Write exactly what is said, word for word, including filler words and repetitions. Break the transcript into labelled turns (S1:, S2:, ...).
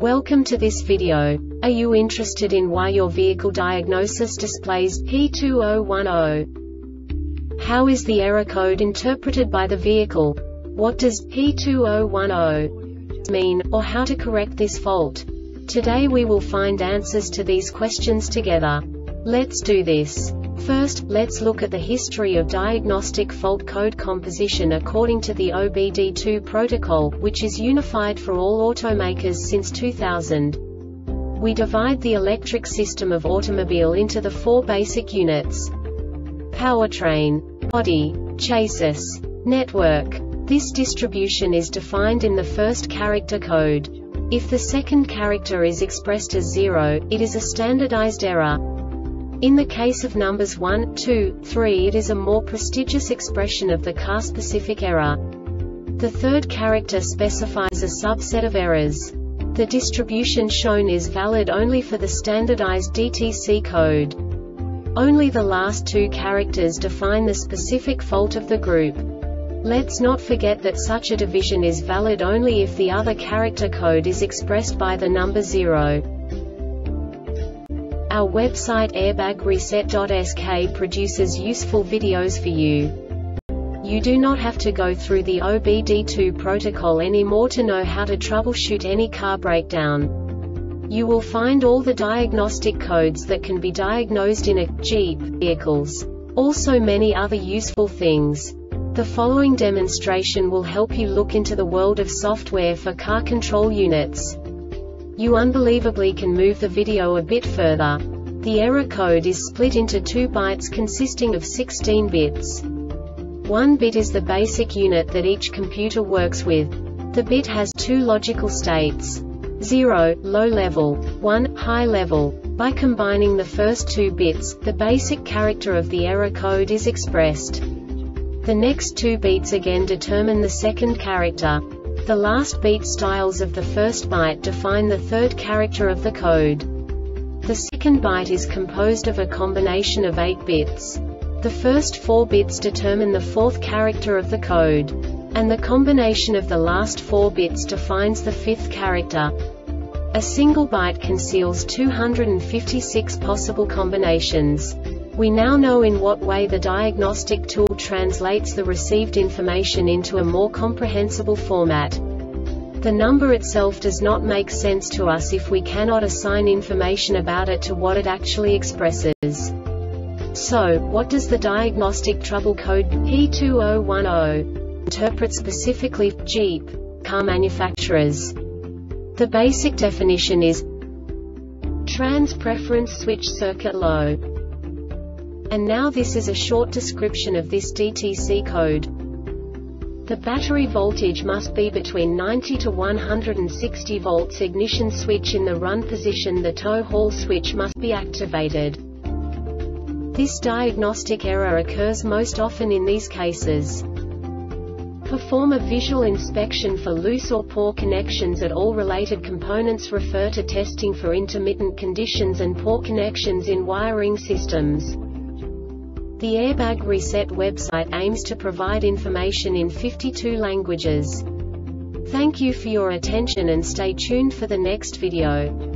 S1: Welcome to this video. Are you interested in why your vehicle diagnosis displays P two zero one zero? How is the error code interpreted by the vehicle? What does P two zero one zero mean, or how to correct this fault? Today we will find answers to these questions together. Let's do this. First, let's look at the history of diagnostic fault code composition according to the O B D two protocol, which is unified for all automakers since two thousand. We divide the electric system of automobile into the four basic units: powertrain, body, chassis, network. This distribution is defined in the first character code. If the second character is expressed as zero, it is a standardized error. In the case of numbers one, two, three, it is a more prestigious expression of the car-specific error. The third character specifies a subset of errors. The distribution shown is valid only for the standardized D T C code. Only the last two characters define the specific fault of the group. Let's not forget that such a division is valid only if the other character code is expressed by the number zero. Our website airbag reset dot S K produces useful videos for you. You do not have to go through the O B D two protocol anymore to know how to troubleshoot any car breakdown. You will find all the diagnostic codes that can be diagnosed in a Jeep vehicles. Also many other useful things. The following demonstration will help you look into the world of software for car control units. You unbelievably can move the video a bit further. The error code is split into two bytes consisting of sixteen bits. One bit is the basic unit that each computer works with. The bit has two logical states: zero, low level, one, high level. By combining the first two bits, the basic character of the error code is expressed. The next two bits again determine the second character. The last beat styles of the first byte define the third character of the code. The second byte is composed of a combination of eight bits. The first four bits determine the fourth character of the code. And the combination of the last four bits defines the fifth character. A single byte conceals two hundred fifty-six possible combinations. We now know in what way the diagnostic tool translates the received information into a more comprehensible format. The number itself does not make sense to us if we cannot assign information about it to what it actually expresses. So, what does the diagnostic trouble code P two zero one zero interpret specifically for Jeep car manufacturers? The basic definition is trans preference switch circuit low. And now this is a short description of this D T C code. The battery voltage must be between ninety to one hundred sixty volts. Ignition switch in the run position. The tow haul switch must be activated. This diagnostic error occurs most often in these cases. Perform a visual inspection for loose or poor connections at all related components. Refer to testing for intermittent conditions and poor connections in wiring systems. The Airbag Reset website aims to provide information in fifty-two languages. Thank you for your attention and stay tuned for the next video.